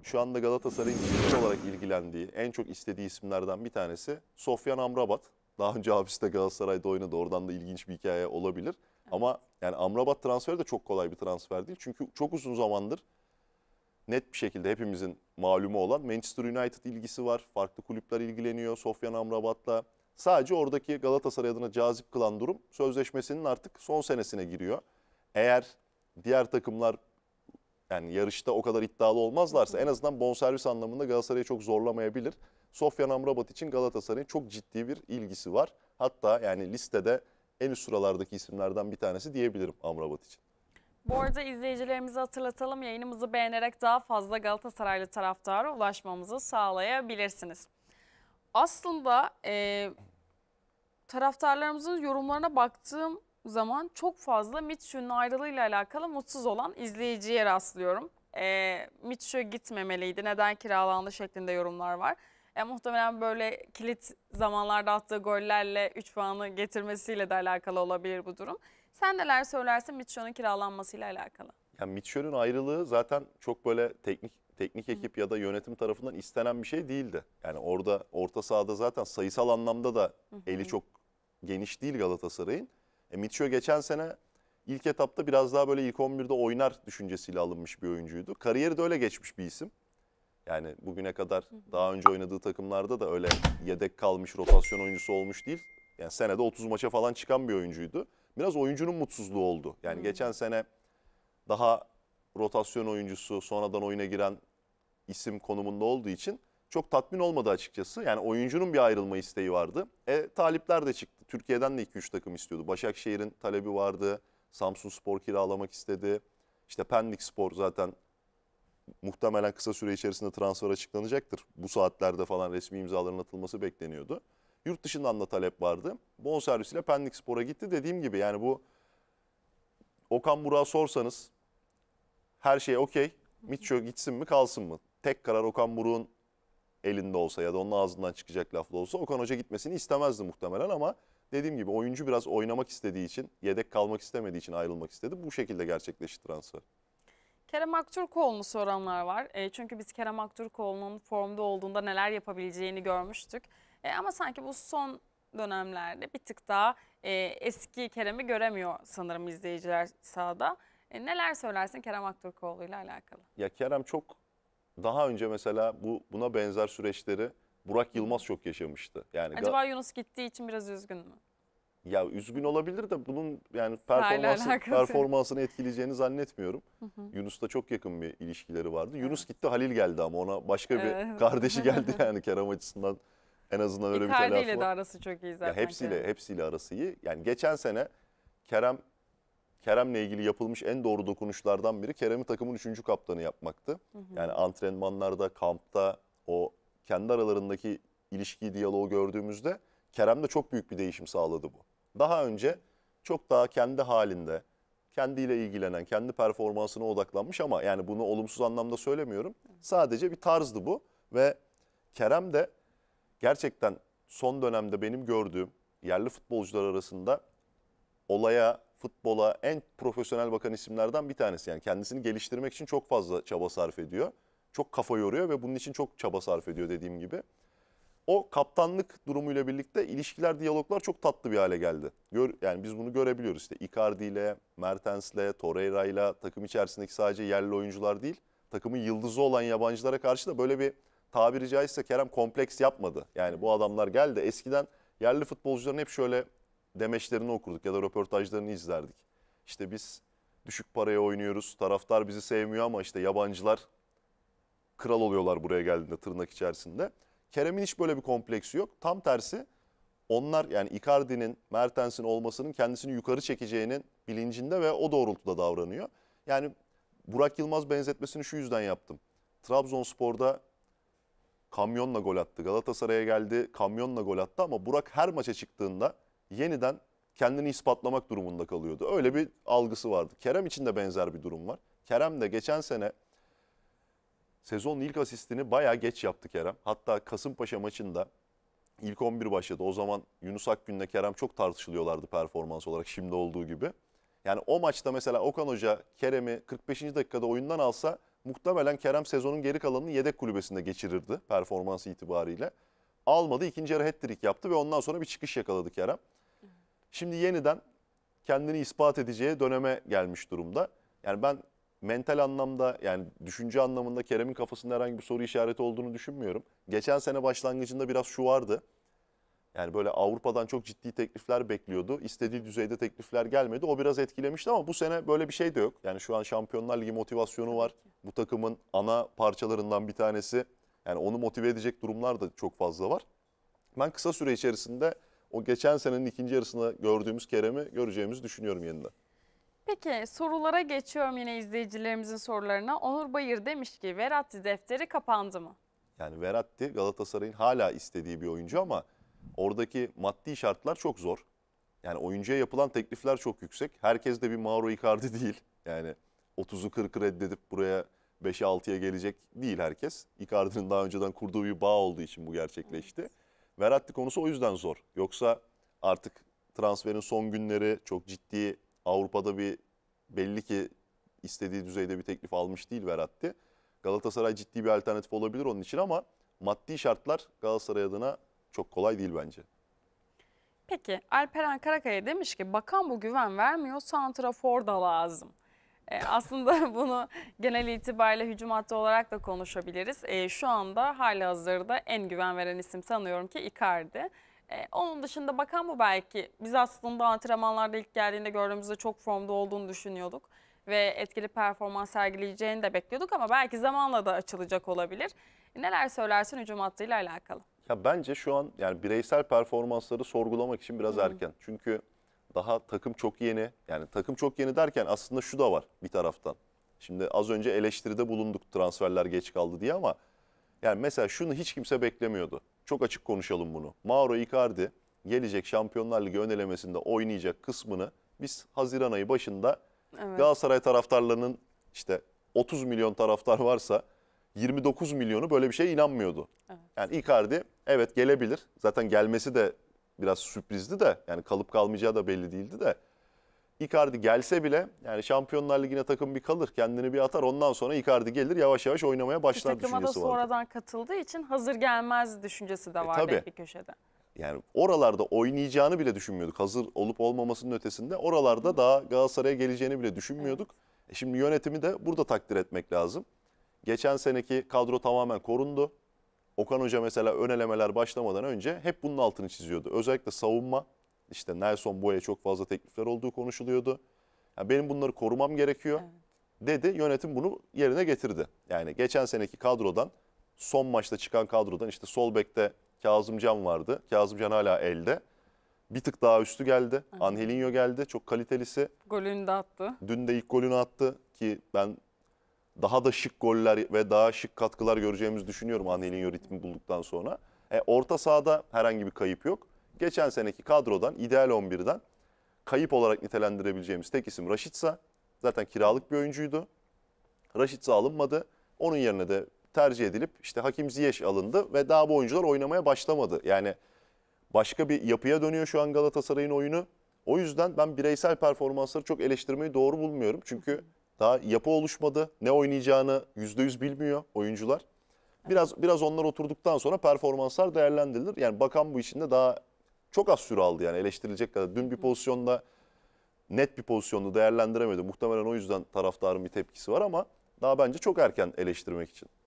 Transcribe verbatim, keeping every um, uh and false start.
şu anda Galatasaray'ın ciddi olarak ilgilendiği, en çok istediği isimlerden bir tanesi Sofyan Amrabat. Daha önce abisi de Galatasaray'da oynadı. Oradan da ilginç bir hikaye olabilir. Evet. Ama yani Amrabat transferi de çok kolay bir transfer değil. Çünkü çok uzun zamandır net bir şekilde hepimizin malumu olan Manchester United ilgisi var. Farklı kulüpler ilgileniyor Sofyan Amrabat'la. Sadece oradaki Galatasaray adına cazip kılan durum sözleşmesinin artık son senesine giriyor. Eğer diğer takımlar yani yarışta o kadar iddialı olmazlarsa en azından bonservis anlamında Galatasaray'ı çok zorlamayabilir. Sofyan Amrabat için Galatasaray'ın çok ciddi bir ilgisi var. Hatta yani listede en üst sıralardaki isimlerden bir tanesi diyebilirim Amrabat için. Bu arada izleyicilerimize hatırlatalım, yayınımızı beğenerek daha fazla Galatasaraylı taraftara ulaşmamızı sağlayabilirsiniz. Aslında e, taraftarlarımızın yorumlarına baktığım zaman çok fazla Mitchell'ün ayrılığıyla alakalı mutsuz olan izleyiciye rastlıyorum. E, Mitchell gitmemeliydi, neden kiralandı şeklinde yorumlar var. E, muhtemelen böyle kilit zamanlarda attığı gollerle üç puanı getirmesiyle de alakalı olabilir bu durum. Sen neler söylersin Mitchell'ın kiralanmasıyla alakalı? Yani Mitchell'ün ayrılığı zaten çok böyle teknik teknik ekip ya da yönetim tarafından istenen bir şey değildi. Yani orada orta sahada zaten sayısal anlamda da eli çok geniş değil Galatasaray'ın. E, Mitchell geçen sene ilk etapta biraz daha böyle ilk on birde oynar düşüncesiyle alınmış bir oyuncuydu. Kariyeri de öyle geçmiş bir isim. Yani bugüne kadar daha önce oynadığı takımlarda da öyle yedek kalmış rotasyon oyuncusu olmuş değil. Yani senede otuz maça falan çıkan bir oyuncuydu. Biraz oyuncunun mutsuzluğu oldu. Yani Hmm. geçen sene daha rotasyon oyuncusu, sonradan oyuna giren isim konumunda olduğu için çok tatmin olmadı açıkçası. Yani oyuncunun bir ayrılma isteği vardı. E talipler de çıktı. Türkiye'den de iki üç takım istiyordu. Başakşehir'in talebi vardı. Samsunspor kiralamak istedi. İşte Pendikspor zaten muhtemelen kısa süre içerisinde transfer açıklanacaktır. Bu saatlerde falan resmi imzaların atılması bekleniyordu. Yurt dışından da talep vardı. Bonservisiyle Pendikspor'a gitti. Dediğim gibi yani bu Okan Burak'a sorsanız her şey okey. Mitchell gitsin mi kalsın mı? Tek karar Okan Buruk'un elinde olsa ya da onun ağzından çıkacak lafla olsa Okan Hoca gitmesini istemezdi muhtemelen ama dediğim gibi oyuncu biraz oynamak istediği için, yedek kalmak istemediği için ayrılmak istedi. Bu şekilde gerçekleşti transfer. Kerem Aktürkoğlu'nu soranlar var. E, çünkü biz Kerem Aktürkoğlu'nun formda olduğunda neler yapabileceğini görmüştük. E, ama sanki bu son dönemlerde bir tık daha e, eski Kerem'i göremiyor sanırım izleyiciler sahada. E, neler söylersin Kerem Aktürkoğlu ile alakalı? Ya Kerem çok daha önce mesela bu buna benzer süreçleri Burak Yılmaz çok yaşamıştı. Yani Acaba Yunus gittiği için biraz üzgün mü? ya üzgün olabilir de bunun yani Sahayla performansı, alakası. performansını etkileyeceğini zannetmiyorum. Yunus'la çok yakın bir ilişkileri vardı. Yunus Evet. gitti, Halil geldi ama ona başka bir Evet. kardeşi geldi yani Kerem açısından en azından öyle bir Icardi telafi ile de var. arası çok iyi zaten. Ya hepsiyle Kerem'in. hepsiyle arası iyi. Yani geçen sene Kerem Kerem'le ilgili yapılmış en doğru dokunuşlardan biri Kerem'i takımın üçüncü kaptanı yapmaktı. Yani antrenmanlarda, kampta o kendi aralarındaki ilişkiyi, diyaloğu gördüğümüzde Kerem'de çok büyük bir değişim sağladı bu. Daha önce çok daha kendi halinde, kendiyle ilgilenen, kendi performansına odaklanmış ama yani bunu olumsuz anlamda söylemiyorum. Sadece bir tarzdı bu ve Kerem de gerçekten son dönemde benim gördüğüm yerli futbolcular arasında olaya, futbola en profesyonel bakan isimlerden bir tanesi. Yani kendisini geliştirmek için çok fazla çaba sarf ediyor. Çok kafa yoruyor ve bunun için çok çaba sarf ediyor dediğim gibi. O kaptanlık durumuyla birlikte ilişkiler, diyaloglar çok tatlı bir hale geldi. Gör, yani biz bunu görebiliyoruz işte Icardi ile, Mertens'le, Torreira ile takım içerisindeki sadece yerli oyuncular değil, takımın yıldızı olan yabancılara karşı da böyle bir tabiri caizse Kerem kompleks yapmadı. Yani bu adamlar geldi. Eskiden yerli futbolcuların hep şöyle demeçlerini okurduk ya da röportajlarını izlerdik. İşte biz düşük paraya oynuyoruz, taraftar bizi sevmiyor ama işte yabancılar kral oluyorlar buraya geldiğinde tırnak içerisinde. Kerem'in hiç böyle bir kompleksi yok. Tam tersi onlar yani Icardi'nin, Mertens'in olmasının kendisini yukarı çekeceğinin bilincinde ve o doğrultuda davranıyor. Yani Burak Yılmaz benzetmesini şu yüzden yaptım. Trabzonspor'da kamyonla gol attı. Galatasaray'a geldi, kamyonla gol attı ama Burak her maça çıktığında yeniden kendini ispatlamak durumunda kalıyordu. Öyle bir algısı vardı. Kerem için de benzer bir durum var. Kerem de geçen sene sezonun ilk asistini bayağı geç yaptı Kerem. Hatta Kasımpaşa maçında ilk on bir başladı. O zaman Yunus Akgün'le Kerem çok tartışılıyorlardı performans olarak şimdi olduğu gibi. Yani o maçta mesela Okan Hoca Kerem'i kırk beşinci dakikada oyundan alsa muhtemelen Kerem sezonun geri kalanını yedek kulübesinde geçirirdi performansı itibariyle. Almadı, ikinci yarı hat-trick yaptı ve ondan sonra bir çıkış yakaladı Kerem. Şimdi yeniden kendini ispat edeceği döneme gelmiş durumda. Yani ben mental anlamda, yani düşünce anlamında Kerem'in kafasında herhangi bir soru işareti olduğunu düşünmüyorum. Geçen sene başlangıcında biraz şu vardı. Yani böyle Avrupa'dan çok ciddi teklifler bekliyordu. İstediği düzeyde teklifler gelmedi. O biraz etkilemişti ama bu sene böyle bir şey de yok. Yani şu an Şampiyonlar Ligi motivasyonu var. Bu takımın ana parçalarından bir tanesi. Yani onu motive edecek durumlar da çok fazla var. Ben kısa süre içerisinde o geçen senenin ikinci yarısında gördüğümüz Kerem'i göreceğimizi düşünüyorum yeniden. Peki sorulara geçiyorum yine izleyicilerimizin sorularına. Onur Bayır demiş ki Verratti defteri kapandı mı? Yani Verratti Galatasaray'ın hala istediği bir oyuncu ama oradaki maddi şartlar çok zor. Yani oyuncuya yapılan teklifler çok yüksek. Herkes de bir Mauro Icardi değil. Yani otuzu kırkı reddedip buraya beşe altıya gelecek değil herkes. Icardi'nin daha önceden kurduğu bir bağ olduğu için bu gerçekleşti. Verratti konusu o yüzden zor. Yoksa artık transferin son günleri, çok ciddi Avrupa'da bir belli ki istediği düzeyde bir teklif almış değil Verratti. Galatasaray ciddi bir alternatif olabilir onun için ama maddi şartlar Galatasaray adına çok kolay değil bence. Peki Alperen Karakaya demiş ki bakan bu güven vermiyor, santrafor da lazım. E, aslında bunu genel itibariyle hücum hattı olarak da konuşabiliriz. E, şu anda halihazırda en güven veren isim sanıyorum ki Icardi. E, onun dışında bakan bu belki. Biz aslında antrenmanlarda ilk geldiğinde gördüğümüzde çok formda olduğunu düşünüyorduk. Ve etkili performans sergileyeceğini de bekliyorduk ama belki zamanla da açılacak olabilir. Neler söylersin hücum hattıyla alakalı? Ya bence şu an yani bireysel performansları sorgulamak için biraz erken. Çünkü daha takım çok yeni. Yani takım çok yeni derken aslında şu da var bir taraftan. Şimdi az önce eleştiride bulunduk transferler geç kaldı diye ama yani mesela şunu hiç kimse beklemiyordu. Çok açık konuşalım bunu. Mauro Icardi gelecek Şampiyonlar Ligi ön elemesinde oynayacak kısmını biz Haziran ayı başında Evet. Galatasaray taraftarlarının işte otuz milyon taraftar varsa yirmi dokuz milyonu böyle bir şeye inanmıyordu. Evet. Yani Icardi evet gelebilir. Zaten gelmesi de biraz sürprizdi de yani kalıp kalmayacağı da belli değildi de. Icardi gelse bile yani Şampiyonlar Ligi'ne takım bir kalır, kendini bir atar. Ondan sonra Icardi gelir yavaş yavaş oynamaya başlar Takıma da düşüncesi vardı. sonradan katıldığı için hazır gelmez düşüncesi de E, vardı tabii. hep bir köşede. Yani oralarda oynayacağını bile düşünmüyorduk. Hazır olup olmamasının ötesinde oralarda daha Galatasaray'a geleceğini bile düşünmüyorduk. Evet. E şimdi yönetimi de burada takdir etmek lazım. Geçen seneki kadro tamamen korundu. Okan Hoca mesela ön elemeler başlamadan önce hep bunun altını çiziyordu. Özellikle savunma, işte Nelson Boya'ya çok fazla teklifler olduğu konuşuluyordu. Yani benim bunları korumam gerekiyor dedi. Yönetim bunu yerine getirdi. Yani geçen seneki kadrodan, son maçta çıkan kadrodan işte sol bekte Kazımcan vardı. Kazımcan hala elde. Bir tık daha üstü geldi. Angelinho geldi. Çok kalitelisi. Golünü de attı. Dün de ilk golünü attı ki ben daha da şık goller ve daha şık katkılar göreceğimizi düşünüyorum Angelinho ritmi bulduktan sonra. E, orta sahada herhangi bir kayıp yok. Geçen seneki kadrodan, ideal on birden kayıp olarak nitelendirebileceğimiz tek isim Rashica. Zaten kiralık bir oyuncuydu. Rashica alınmadı. Onun yerine de tercih edilip işte Hakim Ziyech alındı ve daha bu oyuncular oynamaya başlamadı. Yani başka bir yapıya dönüyor şu an Galatasaray'ın oyunu. O yüzden ben bireysel performansları çok eleştirmeyi doğru bulmuyorum. Çünkü daha yapı oluşmadı. Ne oynayacağını yüzde yüz bilmiyor oyuncular. Biraz biraz onlar oturduktan sonra performanslar değerlendirilir. Yani bakan bu işinde daha çok az süre aldı yani eleştirilecek kadar. Dün bir pozisyonda net bir pozisyonda değerlendiremedi. Muhtemelen o yüzden taraftarın bir tepkisi var ama daha bence çok erken eleştirmek için.